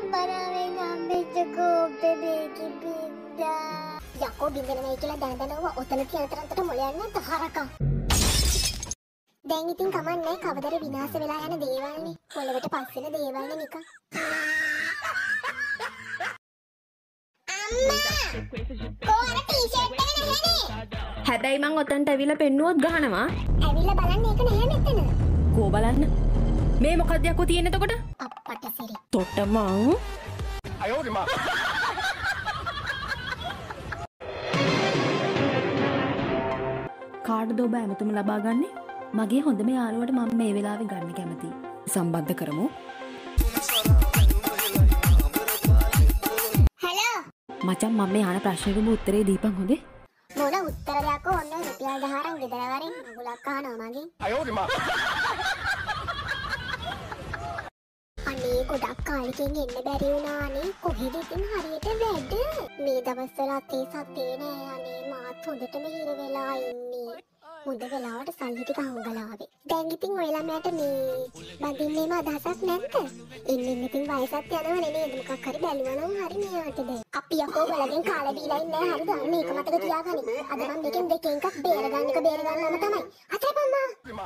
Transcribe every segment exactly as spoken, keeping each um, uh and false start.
අම්මනාවෙන් හම්බෙච්චකෝ බේබේකි බින්දා. යකෝ බින්දන නෑ කියලා දැන දැනව ඔතන තියන තරන්තට මොළ යන්නේ නැත හරකා. දැන් ඉතින් කමන්නේ කවදර විනාශ වෙලා යන දේවල්නේ. පොළවට පස් වෙන දේවල්නේ නිකන්. අම්මා! කොහොර ටී-ෂර්ට් එක නැහැනේ. හැබැයි මං ඔතනට ඇවිල්ලා පෙන්නුවොත් ගහනවා. ඇවිල්ලා බලන්න ඒක නැහැ මෙතන. කෝ බලන්න. මේ මොකක්ද යකෝ තියෙන්නේ එතකොට? අප්පට සිරි. තොට මං අයෝරිමා. කාටද ඔබ ඇමතුම ලබා ගන්නේ? මගේ හොඳම යාළුවට මම මේ වෙලාවේ ගන්න කැමතියි. සම්බන්ධ කරමු. හලෝ. මචං මම මේ අහන ප්‍රශ්නෙට උත්තරේ දීපන් හොඳේ. මොන උත්තරයක් ඕන රුපියල් දහයක් ගෙදර වරින් මගුලක් අහනවා මගෙන්. අයෝරිමා. අනේ ගොඩක් කාලෙකින් එන්න බැරි වුණානේ. කොහෙද ඉතින් හරියට වැඩ? මේ දවස්වල අතේ සතේ නෑ. අනේ මාත් හොඳටම හිර වෙලා ඉන්නේ. හොඳ වෙලාවට සල්ලි ටික හංගලාවේ. දැන් ඉතින් ඔය ළමයාට මේ බඳින්නේම අදහසක් නැද්ද? එන්නේ ඉතින් වයසත් යනවනේ නේද? මොකක් හරි බැලුවා නම් හරි මෙයාට දැන්. අපි යකෝ බලගෙන් කාලා බීලා ඉන්නේ හරිද? මේක මතක තියාගනි. අද මම මේකෙන් දෙකෙන් එකක් බේරගන්න එක බේරගන්නම තමයි. අතේපම්මා.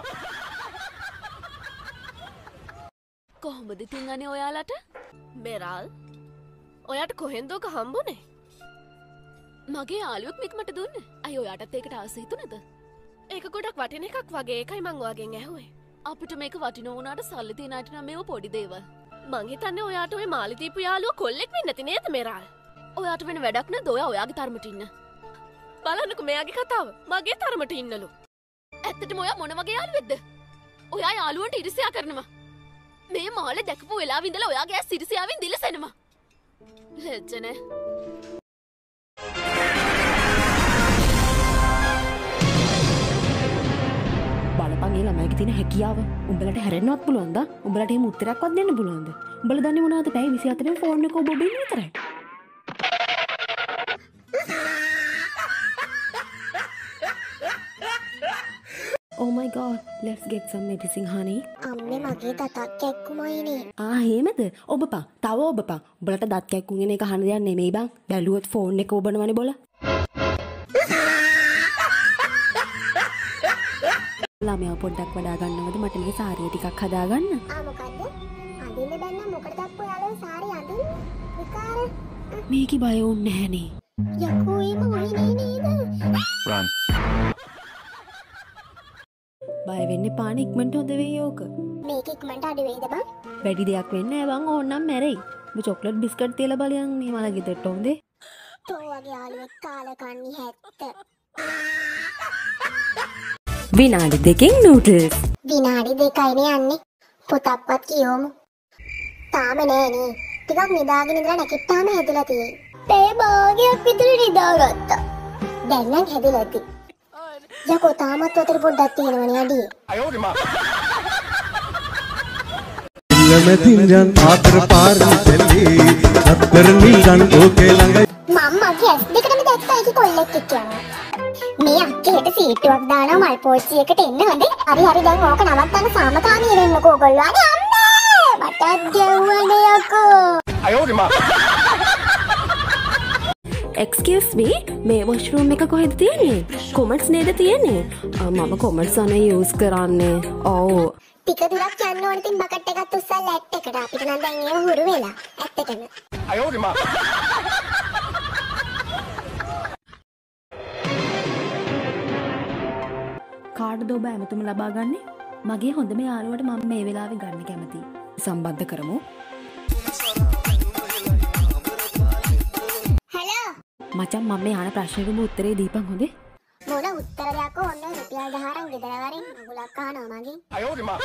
කොහොමද ඉතින් අනේ ඔයාලට? මෙරල් ඔයාට කොහෙන්ද ඔක හම්බුනේ? මගේ යාළුවෙක් මේක මට දුන්නේ. අය ඔයාටත් ඒකට ආස හිතුනද? ඒක ගොඩක් වටින එකක් වගේ. ඒකයි මං ඔයාගෙන් ඇහුවේ. අපිට මේක වටින වුණාට සල්ලි තියන අයට නම් මේව පොඩි දේවල්. මං හිතන්නේ ඔයාට ඔය මාළි දීපු යාළුවා කොල්ලෙක් වෙන්න නැති නේද මෙරල්? ඔයාට වෙන වැඩක් නැද්ද ඔයා ඔයාගේ තරමට ඉන්න? බලන්නකෝ මෙයාගේ කතාව. මගේ තරමට ඉන්නලු. ඇත්තටම ඔයා මොන වගේ යාළුවෙක්ද? ඔයා යාළුවන්ට ඉරිසියා කරනවා. මේ මාළේ දැකපු වෙලාව ඉඳලා ඔයාගේ ඇස් ඉරිසියාවෙන් දිලසෙනවා. ලැජ්ජනේ. බලපන් ඒ ළමයිගේ තියෙන හැකියාව. උඹලට හැරෙන්නවත් පුළුවන්ද? උඹලට එහෙම උත්තරයක්වත් දෙන්න පුළුවන්ද? උඹලා දන්නේ මොනවද? පැය විසි හතරෙන් ෆෝන් එක ඔබ ඔබ ඉන්න විතරයි. Oh my god, let's get some medicine honey. අම්මේ මගේ දතක් කැක්කුමයිනේ. ආ එහෙමද? ඔබපා. තව ඔබපා. උඹලට දත් කැක්කුම් එක අහන දෙයක් නෙමෙයි බං. බැලුවොත් ෆෝන් එක ඔබනවනේ බොල. ළමයා පොඩ්ඩක් වඩා ගන්නවද මට මේ සාරිය ටිකක් හදාගන්න? ආ මොකද්ද? අඳින්න බැන්න මොකටද අප්පෝ යාළුවෝ සාරි අඳින්නේ? විකාර. මේකි බය වුන්නේ නැහනේ. යකෝ එම වහිනේ නේද? run. බය වෙන්න පාන ඉක්මනට හොද වෙයි ඕක. මේක ඉක්මනට අඩු වෙයිද බං? වැඩි දෙයක් වෙන්නේ නැහැ බං. ඕන්නම් මැරෙයි. උඹ චොක්ලට් බිස්කට් තියලා බලයන් මේ මල ගෙදරට හොඳේ. තෝ වගේ යාළුවෙක් කාලා කන්නේ හැත්ත. විනාඩි දෙකකින් නූඩල්ස්. විනාඩි දෙකයිනේ යන්නේ. පොතක්වත් කියවමු. තාම නෑනේ. ටිකක් නිදාගෙන ඉඳලා නැගිට්ටාම හැදලා තියෙයි. පැය භාගයක් විතර නිදාගත්තා. දැන් නම් හැදලා ඇති. යකෝ තාමත් උතර පොඩ්ඩක් තියෙනවනේ අඩිය. අයෝරිමා. ඉල්ලමෙතින් පාත්‍ර පාරි දෙලි සතරනි ගන් ඕකේ ළඟ මම මගේ ඇස් දෙකටම දැක්කා ඒක කොල්ලෙක් එක්කනවා. මේ අක්කේට සීටුවක් දානවා මල් පෝච්චියකට එන්න හොඳේ. හරි හරි දැන් ඕක නවත්තන්න සාමකාමී වෙන්නකෝ ඔයගොල්ලෝ. අනේ අම්මේ මටත් ගැව්වනේ යකෝ. අයෝරිමා. Excuse me, මේ වොෂ්රූම් එක කොහෙද තියෙන්නේ? කොමන්ට්ස් නේද තියෙන්නේ? මම කොමන්ට්ස් අනේ යූස් කරන්නේ. ඔව්. ටික දුරක් යන්න ඕන ඉතින් බකට් එකත් උස්සලා ලැට් එකට. අපිට නම් දැන් ඒව හුරු වෙලා. ඇත්තටම. අයෝරිමා. කාටද ඔබ ඇමතුම ලබා ගන්නේ? මගේ හොඳම යාළුවට මම මේ වෙලාවේ ගන්න කැමතියි. සම්බන්ධ කරමු. හලෝ. මචං මම මේ අහන ප්‍රශ්නෙට උත්තරේ දීපන් හොඳේ. මොන උත්තරයක් ඕන රුපියල් දහයක් ගෙදර වරින් මගුලක් අහනවා මගෙන්. අයෝරිමා.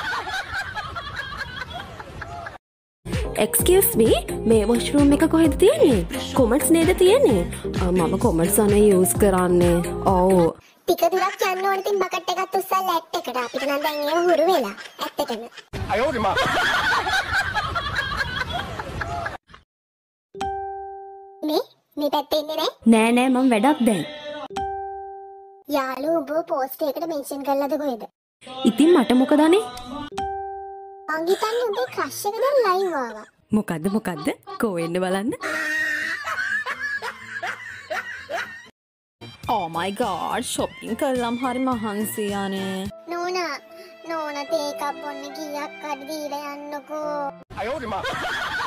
Excuse me, මේ වොෂ්රූම් එක කොහෙද තියෙන්නේ? කොමන්ට්ස් නේද තියෙන්නේ? මම කොමන්ට්ස් අනේ යූස් කරන්නේ. ඔව්. ටික දුරක් යන්න ඕන ඉතින් බකට් එකත් උස්සලා ලැට් එකට. අපිට නම් දැන් ඒව හුරු වෙලා. ඇත්තටම. අයෝරිමා. මේ මේ පැත්තේ ඉන්නේ නෑ. නෑ නෑ මම වැඩක් දැන්. යාළුවෝ ඔබ පෝස්ට් එකකට මෙන්ෂන් කරලාද කොහෙද? ඉතින් මට මොකද අනේ? මං හිතන්නේ උඹේ ක්‍රෂ් එක දැන් ලයිව් ආවා. මොකද්ද මොකද්ද කෝ එන්න බලන්න. Oh my god shopping කළාම හරි මහන්සි යන්නේ. නෝනා නෝනා තේ එකක් බොන්න කීයක් හරි දීලා යන්නකෝ. 哎呦我的妈！